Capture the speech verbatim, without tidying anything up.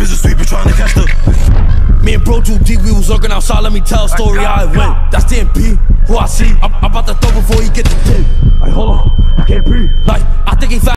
is a sweeper trying to catch the. Me and bro too deep, we was lurking outside, let me tell a story how it went. That's D M P, who I see, I'm, I'm about to throw before he get the tip. Like, hold on, I can't breathe. Like, I think he